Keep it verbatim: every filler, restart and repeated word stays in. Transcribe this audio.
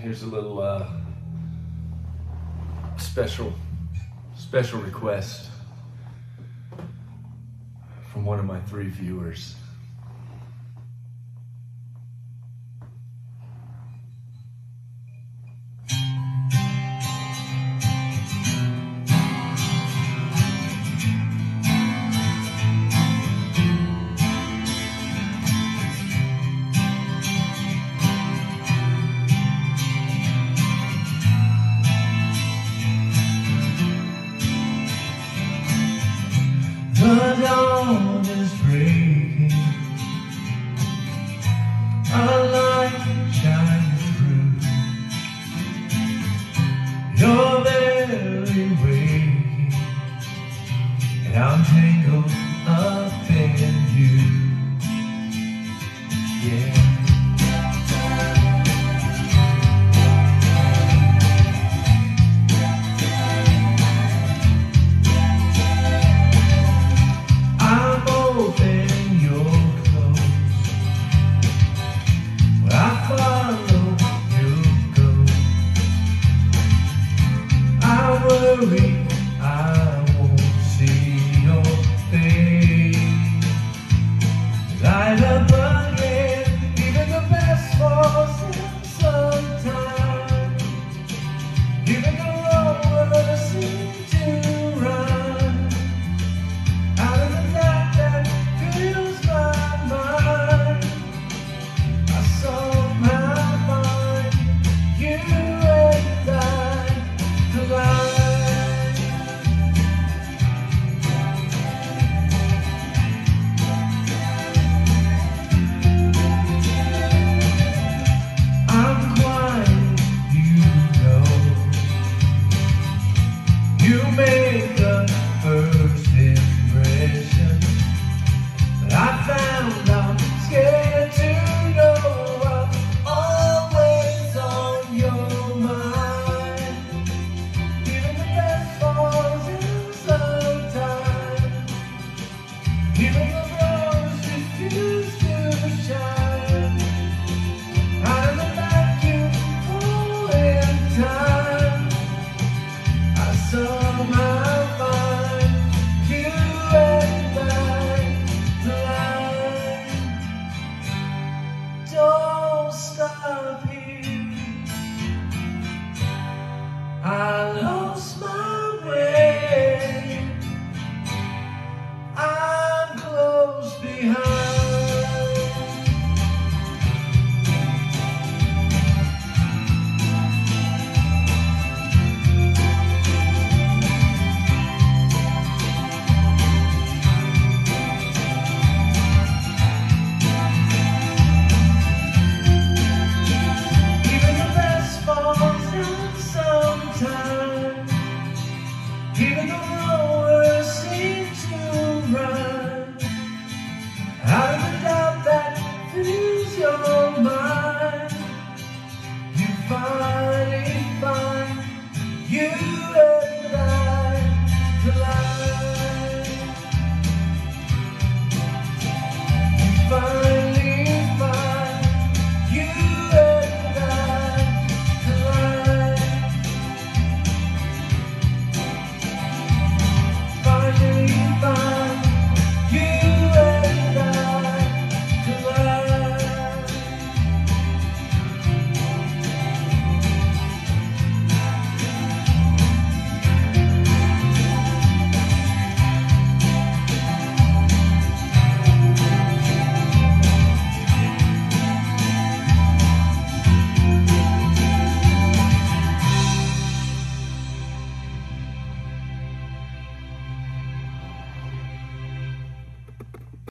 Here's a little uh, special, special request from one of my three viewers. The dawn is breaking, a light shines through. You're barely waking, and I'm tangled up in you. Yeah. I won't see your face. Light up again, even the best falls in sometime. Even the road seems to run out of the dark that fills my mind. I somehow find you and I collide. You made the first impression, but I found I'm scared to know I'm always on your mind. Even the best falls in sometime. Even the rose refuse to shine. Out of the vacuum, all in time. I somehow find you and I collide. Don't stop here. I lost my way. I'm close behind. Even the rollers seem to run out of the doubt that fills your mind. You finally find you and I collide. You find